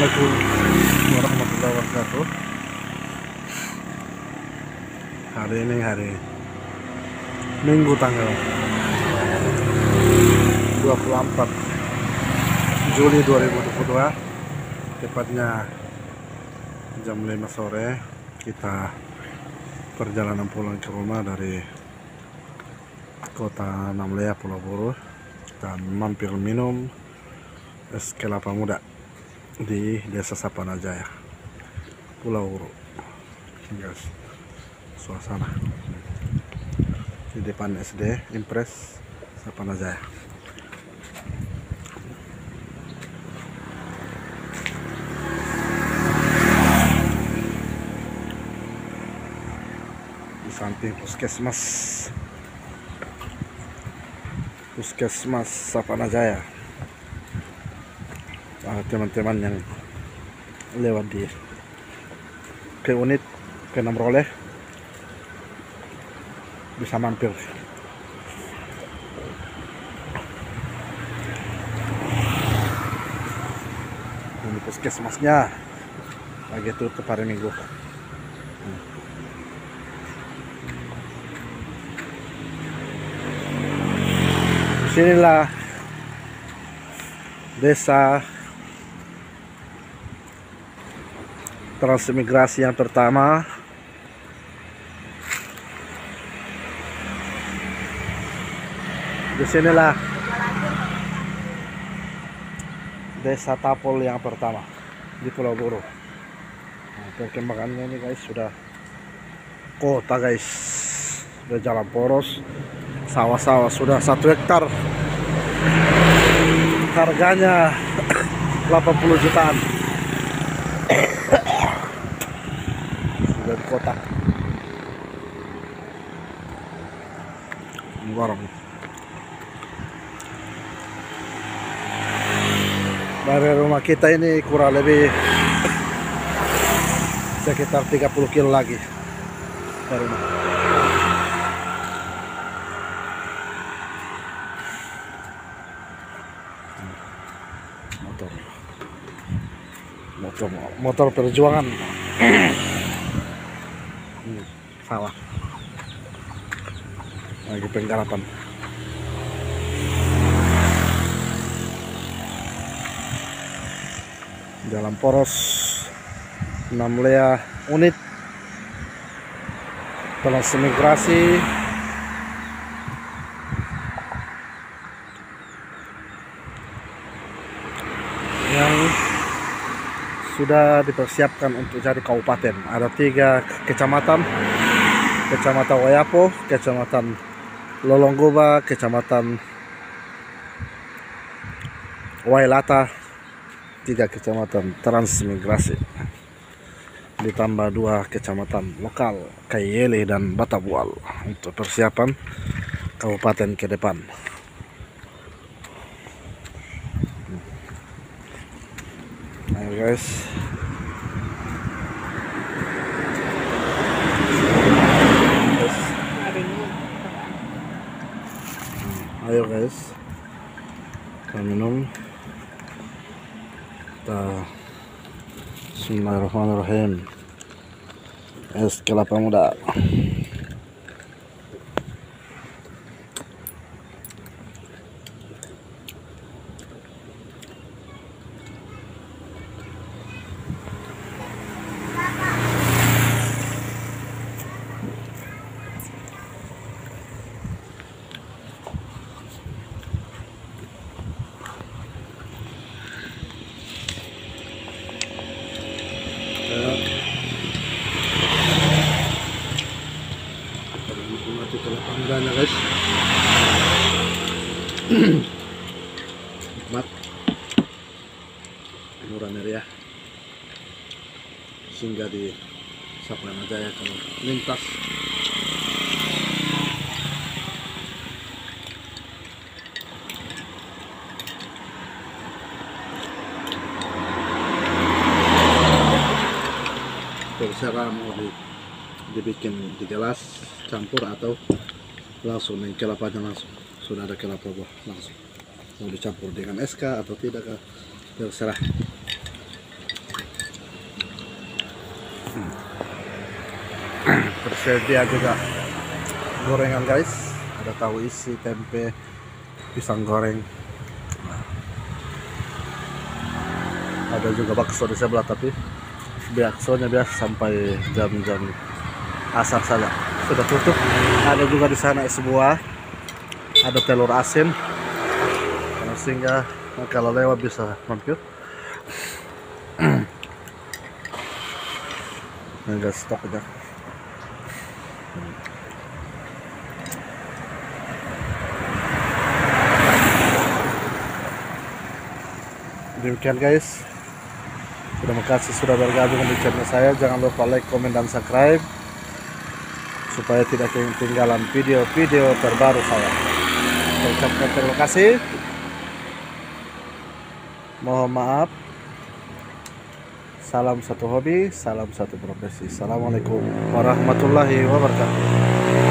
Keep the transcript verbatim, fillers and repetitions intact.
Assalamualaikum warahmatullahi wabarakatuh. Hari ini hari Minggu tanggal dua puluh empat Juli dua ribu dua puluh dua, tepatnya jam lima sore. Kita perjalanan pulang ke rumah dari kota Namlea, Pulau Buru, dan mampir minum es kelapa muda di Desa Sapanajaya, Pulau Buru. Guys, suasana di depan S D Impres Sapanajaya. Di samping puskesmas puskesmas Sapanajaya. Teman-teman yang lewat di ke unit ke enam Roleh bisa mampir. Ini puskesmasnya lagi tutup hari Minggu. Disinilah desa transmigrasi yang pertama. Disinilah desa Tapol yang pertama di Pulau Buru. Nah, perkembangannya ini guys, sudah kota guys, sudah jalan poros, sawah-sawah sudah satu hektar, harganya delapan puluh jutaan. Sudah di kota warung. Dari rumah kita ini kurang lebih sekitar tiga puluh kilo lagi dari rumah. Motor motor motor perjuangan. Hmm, salah lagi penggarapan. Jalan poros Namlea unit transmigrasi yang sudah dipersiapkan untuk jadi kabupaten. Ada tiga kecamatan: Kecamatan Wayapo, Kecamatan Lolonggoba, Kecamatan Wailata. Tiga kecamatan transmigrasi, ditambah dua kecamatan lokal Kayele dan Batabual untuk persiapan kabupaten ke depan. Ayo guys, ayo guys, kita minum. Bismillahirrahmanirrahim. Es kelapa muda. Kelapa mudanya guys, nikmat, murah meriah, singgah di Sapanajaya kalau lintas. Terserah mau di, dibikin di gelas campur atau langsung main kelapanya langsung. Sudah ada kelapa buah langsung. Mau dicampur dengan es kah atau tidak kah, terserah. tersedia juga gorengan guys, ada tahu isi, tempe, pisang goreng. Ada juga bakso di sebelah, tapi baksonya biasa sampai jam-jam asar saja, sudah tutup. Ada juga di sana es buah, ada telur asin, sehingga kalau lewat bisa mampir. Enggak stok aja. Demikian guys, terima kasih sudah bergabung di channel saya. Jangan lupa like, komen, dan subscribe supaya tidak ketinggalan video-video terbaru saya. Saya ucapkan terima kasih. Mohon maaf. Salam satu hobi, salam satu profesi. Assalamualaikum warahmatullahi wabarakatuh.